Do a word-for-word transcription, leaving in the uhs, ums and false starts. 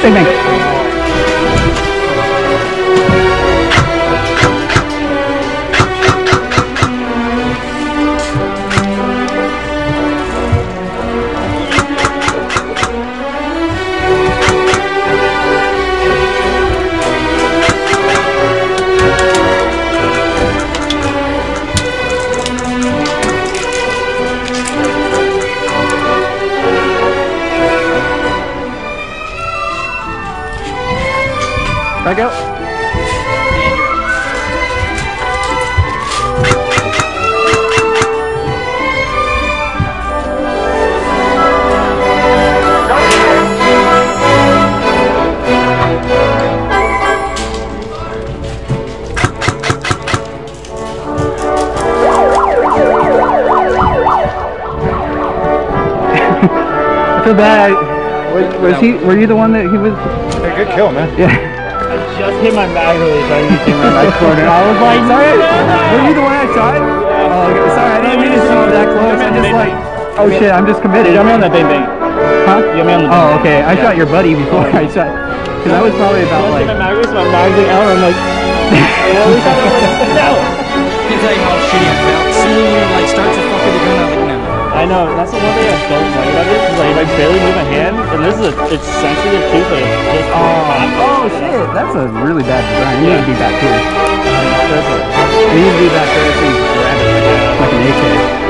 Bang bang. Back out. I feel bad. Was, was he? Were you the one that he was? Yeah, good kill, man. Yeah. Just hit my mag release right when you came around my corner. I was like, sorry, were you the one I shot? Yeah. Oh, okay. Sorry, I didn't mean to shoot that close. I just like, oh shit, I'm just committed. You got me on that bang bang. Huh? You got me on the bang Oh, okay. I yeah. shot your buddy before I shot, because I was probably about like. I hit my mag release, my mag's like out, I'm like, at least I'm like, no. I can tell you how shitty I felt. As soon as you like start to fuck with the gun, I'm like, no. I know, that's the one thing I don't like about it, because like, if I barely move my hand, and this is a, it's sensitive too, so it's just Oh, oh shit, that's a really bad design. It Yeah. needs to be back here. perfect. It needs to be back there so you can grab it like, a, like an A K.